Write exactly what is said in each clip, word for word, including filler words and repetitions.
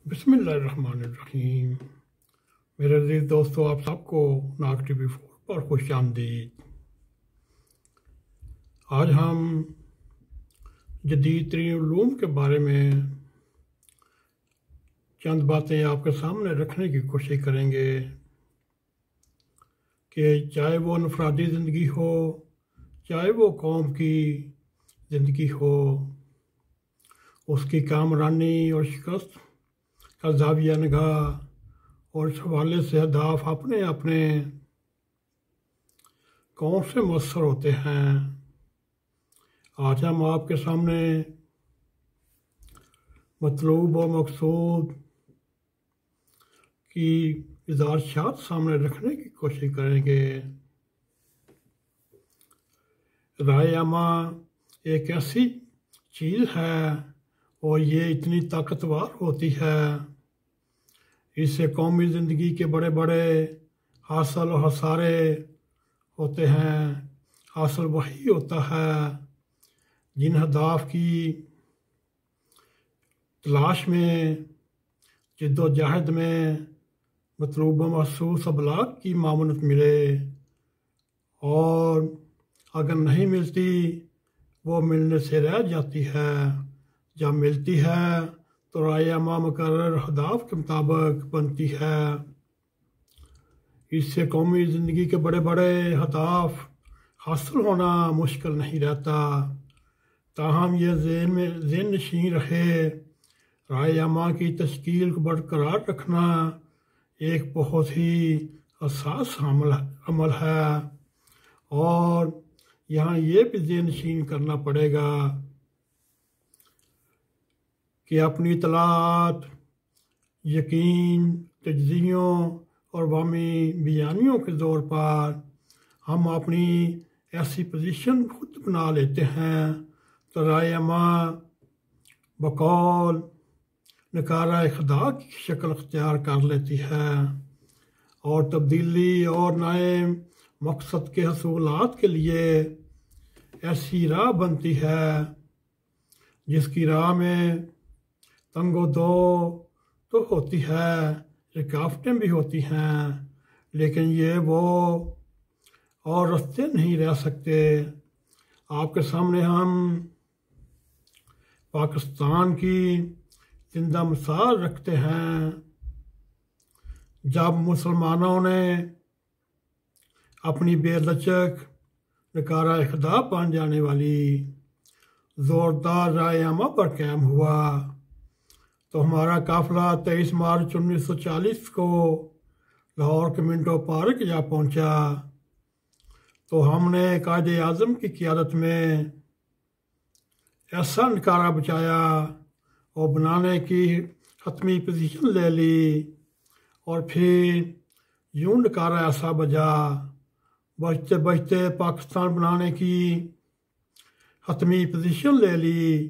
बिस्मिल्लाहिर्रहमानिर्रहीम। मेरे अजीज दोस्तों, आप सबको नाक टीवी फोर पर खुश आमदीद। आज हम जदीद तरीन उलूम के बारे में चंद बातें आपके सामने रखने की कोशिश करेंगे कि चाहे वो अनफरादी ज़िंदगी हो, चाहे वो कौम की ज़िंदगी हो, उसकी कामरानी और शिकस्त का ज़ाविया निगाह और इस हवाले से अहदाफ अपने अपने कौन से मुअस्सर होते हैं। आज हम आपके सामने मतलूब और मकसूद की इज़ारशात सामने रखने की कोशिश करेंगे। राय आमा एक ऐसी चीज़ है और ये इतनी ताकतवर होती है, इससे कौमी ज़िंदगी के बड़े बड़े हासिल और हसारे होते हैं। हासिल वही होता है जिन अहदाफ की तलाश में, जिद्दोजहद में मतलूबा महसूस अबलाग की मामनत मिले, और अगर नहीं मिलती वो मिलने से रह जाती है। जब मिलती है तो राय आमा मुकर्रर अहदाफ के मुताबिक बनती है। इससे कौमी ज़िंदगी के बड़े बड़े अहदाफ हासिल होना मुश्किल नहीं रहता। ताहम यह ज़हन में ज़हन नशीं रहे, राय आमा की तश्कील को बरकरार रखना एक बहुत ही हसास अमल अमल है, और यहाँ ये भी ज़हन नशीं करना पड़ेगा कि अपनी इतलात, यकीन, तज्ज़ियों और वामी बयानियों के ज़ोर पर हम अपनी ऐसी पोजीशन खुद बना लेते हैं तो राय आमा बकौल नकारा खुदा की शक्ल अख्तियार कर लेती है, और तब्दीली और नए मकसद के हसूलात के लिए ऐसी राह बनती है जिसकी राह में तंगो दो तो होती है, रुकावटें भी होती हैं, लेकिन ये वो और रास्ते नहीं रह सकते। आपके सामने हम पाकिस्तान की जिंदा मिसाल रखते हैं, जब मुसलमानों ने अपनी बेलचक, नकारा खुदा बन जाने वाली ज़ोरदार राय आमा पर कायम हुआ, तो हमारा काफ़िला तेईस मार्च उन्नीस सौ चालीस को लाहौर के मिंटो पार्क जा पहुंचा। तो हमने कायदे आज़म की क़ियादत में ऐसा नकारा बचाया और बनाने की हतमी पोजीशन ले ली, और फिर यूं नकारा ऐसा बजा, बचते बचते पाकिस्तान बनाने की हतमी पोजीशन ले ली,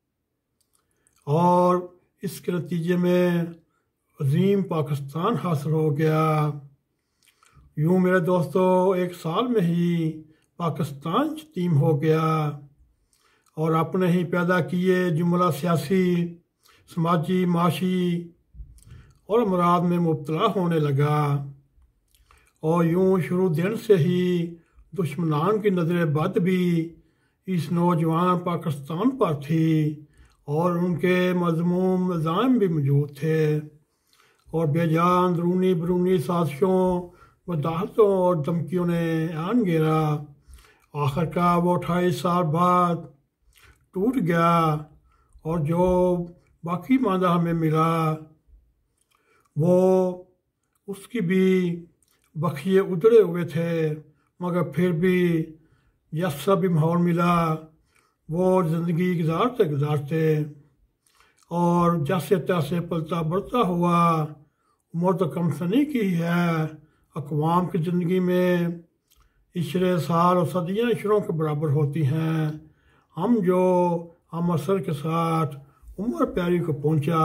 और इसके नतीजे में अजीम पाकिस्तान हासिल हो गया। यूँ मेरे दोस्तों, एक साल में ही पाकिस्तान यतीम हो गया और अपने ही पैदा किए जुमला सियासी, समाजी, माशी और अमराद में मुब्तला होने लगा, और यूँ शुरू दिन से ही दुश्मनान की नज़र बद भी इस नौजवान पाकिस्तान पर थी, और उनके मज़मूम निज़ाम भी मौजूद थे, और बेजान अंदरूनी बरूनी साजिशों, वदाहतों और धमकियों ने आन घेरा। आखिरकार वो अट्ठाईस साल बाद टूट गया, और जो बाकी मादा हमें मिला वो उसकी भी बखिए उधड़े हुए थे, मगर फिर भी जैसा भी माहौल मिला वो ज़िंदगी गुजारते गुजारते और जैसे तैसे पलता बढ़ता हुआ। उम्र तो कम सनी की है, अक़वाम की ज़िंदगी में इशरे साल और सदियाँ इशरों के बराबर होती हैं। हम जो हम असर के साथ उम्र प्यारी को पहुँचा,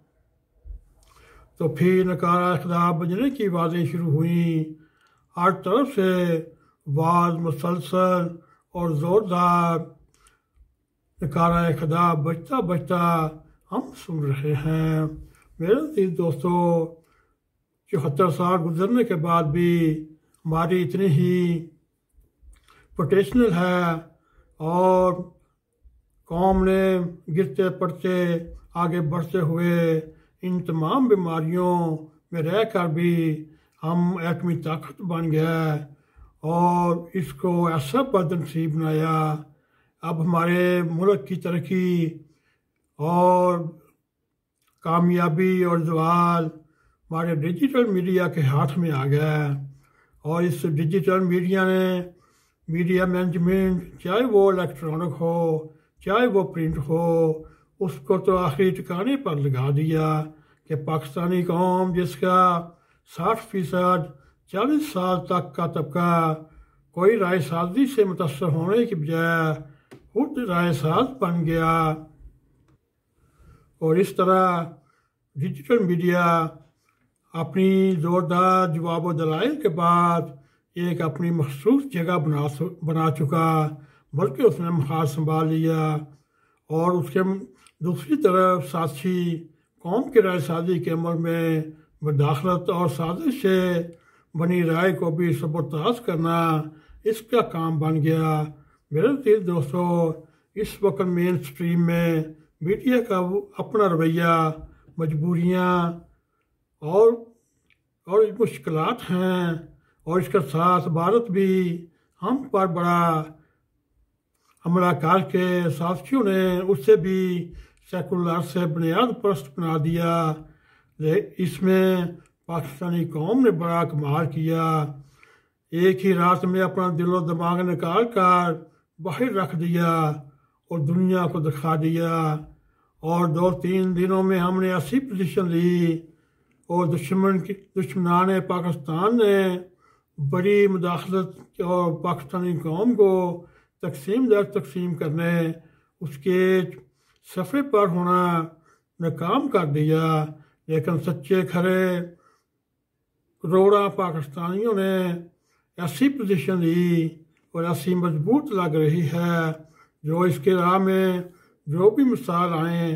तो फिर नकारा खुदा बजने की आवाज़ें शुरू हुईं। हर तरफ से आवाज़ मुसलसल और ज़ोरदार नकारा खुदा बजता बजता हम सुन रहे हैं। मेरे अजीज दोस्तों, चौहत्तर साल गुजरने के बाद भी हमारी इतनी ही पोटेंशियल है और कौम ने गिरते पड़ते आगे बढ़ते हुए इन तमाम बीमारियों में रहकर भी हम एटमी ताकत बन गया और इसको ऐसा बदनसीब बनाया। अब हमारे मुल्क की तरक्की और कामयाबी और जवाल हमारे डिजिटल मीडिया के हाथ में आ गया है और इस डिजिटल मीडिया ने मीडिया मैनेजमेंट, चाहे वो इलेक्ट्रॉनिक हो चाहे वो प्रिंट हो, उसको तो आखिरी ठिकाने पर लगा दिया कि पाकिस्तानी कौम जिसका साठ फीसद चालीस साल तक का तबका कोई राय साजी से मुतासर होने की बजाय खुद राय साज बन गया। और इस तरह डिजिटल मीडिया अपनी ज़ोरदार जवाब दलाइल के बाद एक अपनी मखसूस जगह बना बना चुका, बल्कि उसने हाथ संभाल लिया और उसके दूसरी तरफ साथी कौम के राय साजी के अमल में मुदाखलत और साजिश से बनी राय को भी सबोताज करना इसका काम बन गया। मेरे अजीज दोस्तों, इस वक्त मेन स्ट्रीम में मीडिया का अपना रवैया, मजबूरियाँ और और मुश्किलात हैं और इसके साथ भारत भी हम पर बड़ा हमला करके साथियों ने उससे भी सेकुलर से बुनियाद परस्त बना दिया। इसमें पाकिस्तानी कौम ने बड़ा कमाल किया, एक ही रात में अपना दिलो दिमाग निकाल कर बाहर रख दिया और दुनिया को दिखा दिया और दो तीन दिनों में हमने ऐसी पोजीशन ली और दुश्मन की दुश्मनान पाकिस्तान ने बड़ी मुदाखलत और पाकिस्तानी कौम को तकसीम दर तकसीम करने उसके सफ़े पर होना नाकाम कर दिया। लेकिन सच्चे खरे करोड़ा पाकिस्तानियों ने ऐसी पोजीशन ली और ऐसी मजबूत लग रही है जो इसके राह में जो भी मिसाल आएँ,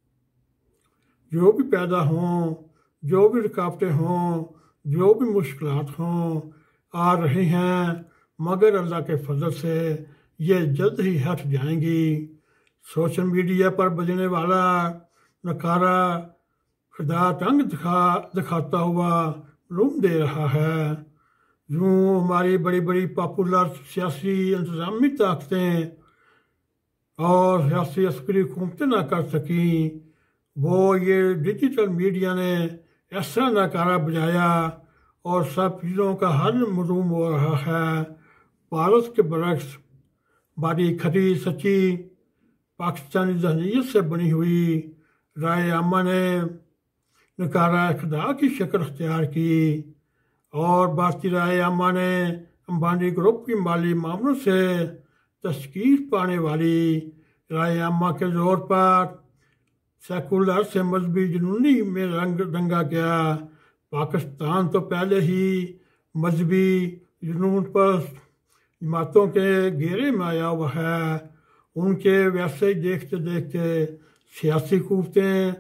जो भी पैदा हों, जो भी रुकावटें हों, जो भी मुश्किलात हों, आ रही हैं, मगर अल्लाह के फजल से ये जल्द ही हट जाएंगी। सोशल मीडिया पर बजने वाला नकारा खुदा तंग दिखा दिखाता हुआ लूम दे रहा है। यूँ हमारी बड़ी बड़ी पॉपुलर सियासी इंतजामी ताकतें और सियासी अस्करी हुकूमतें ना कर सकीं, वो ये डिजिटल मीडिया ने ऐसा नकारा बजाया और सब चीज़ों का हल मरूम हो रहा है। भारत के बरक्स बारी खरी सच्ची पाकिस्तानी जहनीत से बनी हुई राय आमा ने नकारा खुदा की शक्ल अख्तियार की और भारती राय आमा ने अंबानी ग्रुप की माली मामलों से तश्कील पाने वाली राय आमा के जोर पर सेकुलर से मजहबी जनूनी में रंग रंगा गया। पाकिस्तान तो पहले ही मजहबी जुनून पर जमातों के घेरे में आया हुआ है। उनके वैसे ही देखते देखते सियासी कुव्वतें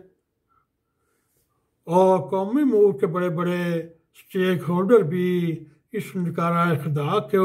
और कौमी मूड के बड़े बड़े स्टेक होल्डर भी इस नकारा खुदा को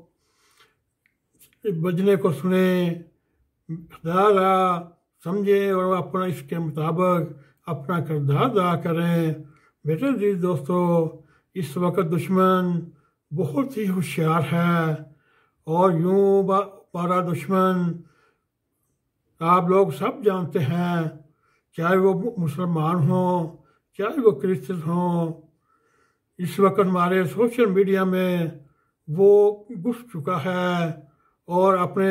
बजने को सुने, खुदा समझे और अपना इसके मुताबिक अपना किरदार अदा करें। मेरे अजीज दोस्तों, इस वक्त दुश्मन बहुत ही होशियार है और यूँ बारा दुश्मन आप लोग सब जानते हैं, चाहे वो मुसलमान हों चाहे वो क्रिश्चियन हों। इस वक्त हमारे सोशल मीडिया में वो घुस चुका है और अपने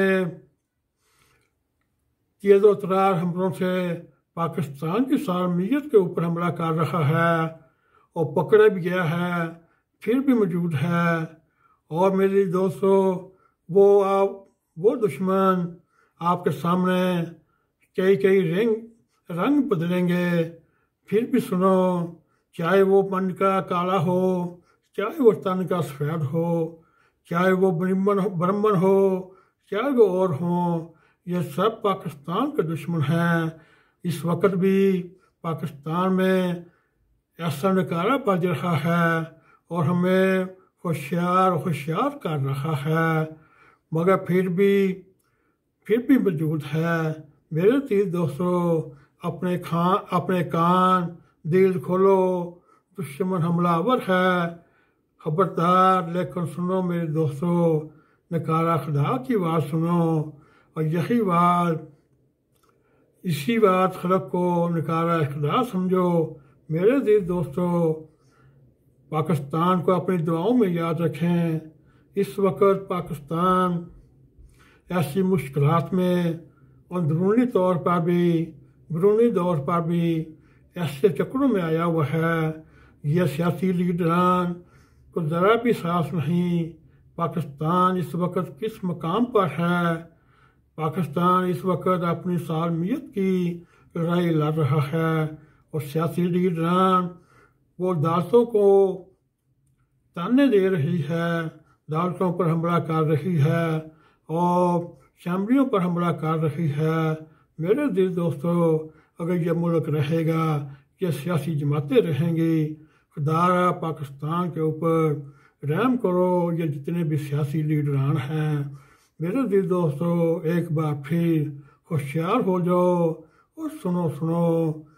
तेज़ो तरार हमलों से पाकिस्तान की सालमियत के ऊपर हमला कर रहा है और पकड़ा भी गया है, फिर भी मौजूद है। और मेरे दोस्तों, वो आप वो दुश्मन आपके सामने कई कई रंग रंग बदलेंगे, फिर भी सुनो, चाहे वो मन का काला हो, चाहे वो तन का सफ़ेद हो, चाहे वो ब्राह्मण ब्राह्मण हो, चाहे वो और हो, ये सब पाकिस्तान के दुश्मन हैं। इस वक्त भी पाकिस्तान में ऐसा नकारा बज रहा है और हमें होशियार होशियार कर रहा है, मगर फिर भी फिर भी मौजूद है। मेरे तीर दोस्तों, अपने खान अपने कान दिल खोलो, दुश्मन हमलावर है, खबरदार। लेकिन सुनो मेरे दोस्तों, नकारा खुदा की बात सुनो, और यही बात इसी बात खलक को नकारा खुदा समझो। मेरे दिल दोस्तों, पाकिस्तान को अपनी दुआओं में याद रखें। इस वक्त पाकिस्तान ऐसी मुश्किलात में अंदरूनी तौर पर भी बैरूनी तौर पर भी ऐसे चक्रों में आया हुआ है। यह सियासी लीडरान को ज़रा भी साफ नहीं पाकिस्तान इस वक्त किस मकाम पर है। पाकिस्तान इस वक्त अपनी सालमियत की लड़ाई लड़ रहा है और सियासी लीडरान वो अदालतों को ताने दे रही है, अदालतों पर हमला कर रही है और असम्बलियों पर हमला कर रही है। मेरे दिल दोस्तों, अगर यह मुल्क रहेगा, ये सियासी जमातें रहेंगी, खुदारा पाकिस्तान के ऊपर रहम करो। ये जितने भी सियासी लीडरान हैं, मेरे दिल दोस्तों, एक बार फिर होशियार हो जाओ और सुनो सुनो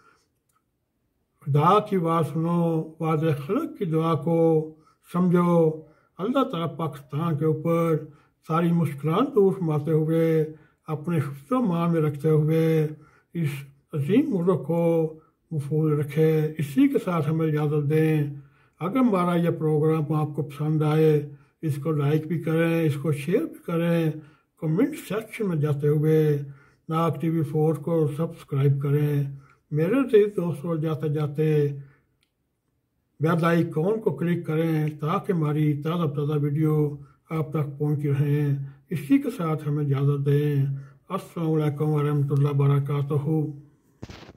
खुदा की बात सुनो, वादे खलक की दुआ को समझो। अल्लाह ताला पाकिस्तान के ऊपर सारी मुश्किलात दूर फरमाते हुए अपने हिफ्ज़ो मान में रखते हुए इस अजीम मुल्क को महफूज रखे। इसी के साथ हमें इजाज़त दें। अगर हमारा यह प्रोग्राम आपको पसंद आए, इसको लाइक भी करें, इसको शेयर भी करें, कमेंट सेक्शन में जाते हुए नाक टी वी फोर को सब्सक्राइब करें। मेरे दोस्तों, जाते जाते बेल आइकॉन को क्लिक करें ताकि हमारी ताज़ा ताज़ा वीडियो आप तक पहुँची रहें। इसी के साथ हमें इजाज़त दें। अस्सलामु अलैकुम वरहमतुल्लाहि वबरकातुहू।